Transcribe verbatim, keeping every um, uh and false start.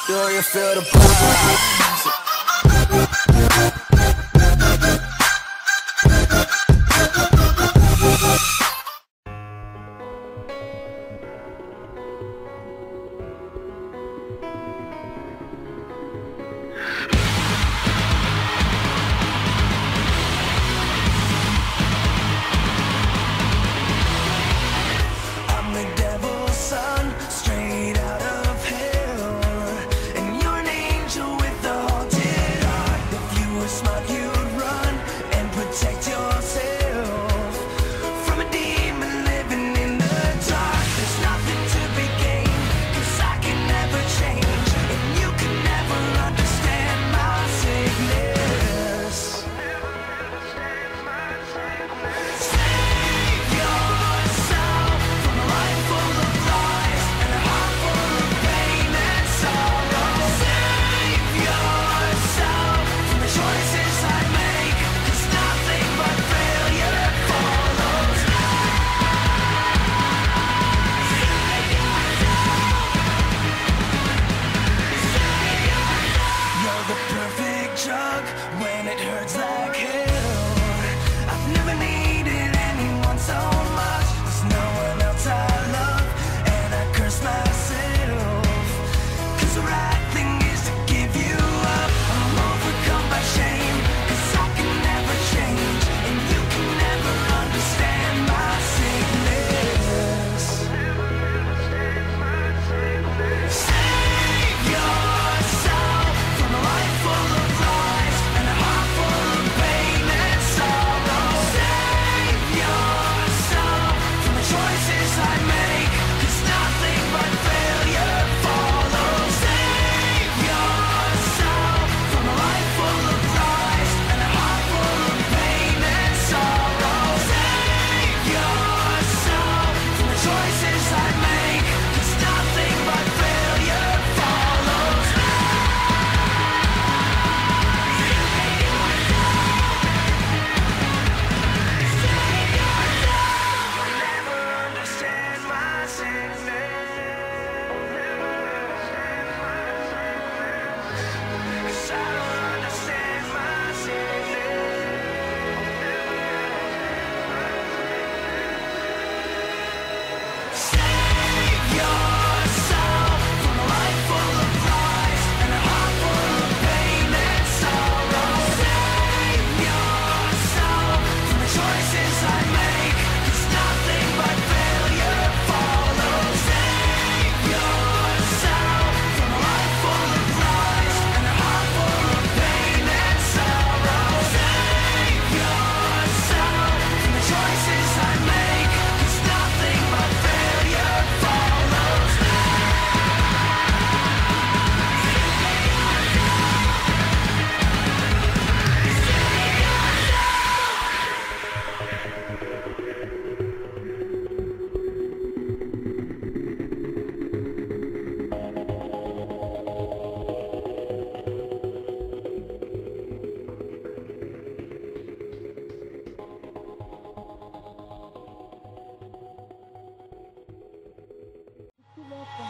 Do you feel the vibes? I'm the devil's son, straight out of hell, and you're an angel with a haunted heart. If you were smart, you'd run and protect yourself from a demon living in the dark. There's nothing to be gained, 'cause I can never change, and you can never understand my sickness. Save yourself from a life full of lies and a heart full of pain and sorrow. Save yourself from the choices I make, 'cause nothing but failure follows. You're the perfect drug when it hurts like hell. I've never needed anyone so much. There's no one else I love, and I curse myself, 'cause the right thing is to give you up. I'm overcome by shame, 'cause I can never change, and you can never understand my sickness. Save yourself from a life full of lies and a heart full of pain and sorrow. Save yourself from the choices I make, 'cause nothing but failure follows. Save yourself from a life full of lies and a heart full of pain and sorrow. Save yourself from the choices I make, 'cause nothing but failure follows. Never understand my sickness, 'cause I don't understand my sickness. Save yourself from a life full of lies and a heart full of pain and sorrow. Save yourself from the choices I make, 'cause nothing but failure follows. Save yourself from a life full of lies and a heart full of pain and sorrow. Save yourself from the choices I make, 'cause nothing but failure follows. Left